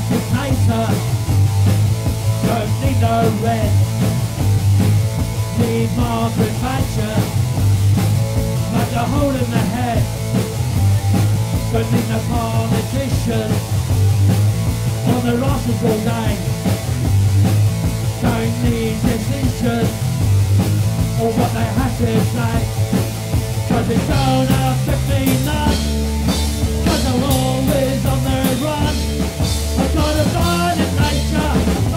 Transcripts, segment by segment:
dictator. Don't need no red. Need Margaret Thatcher. Like a hole in the head. Don't need no politician on the rosters all day. Don't need decisions or what they have to say, 'cause it don't affect me none, 'cause I'm always on the run. I've got a violent nature,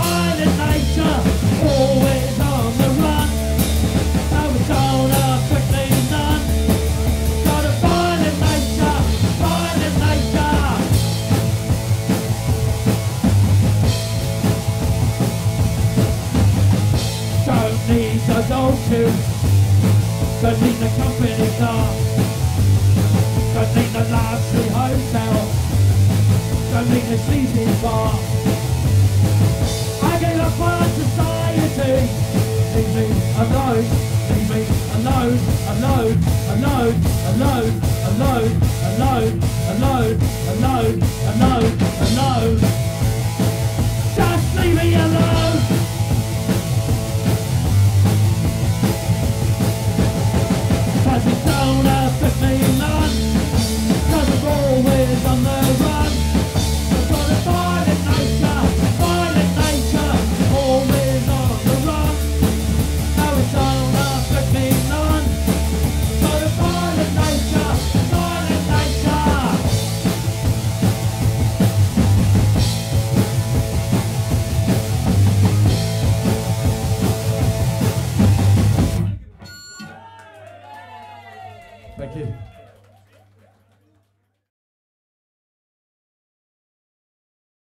always on the run. No, it don't affect me none. Got a violent nature. Don't need those old shoes. Don't need the company car. Don't need the luxury hotel. Don't need the sleeping bar. I get up on society. Leave me alone. Leave me alone. Alone. Alone. Alone. Alone. Alone. Alone. Alone. Alone. Alone. Just leave me alone. Don't affect me none, 'cause I'm always on the run. I've got a violent nature, always on the run. No, it don't affect me none. Got a violent nature. Thank you.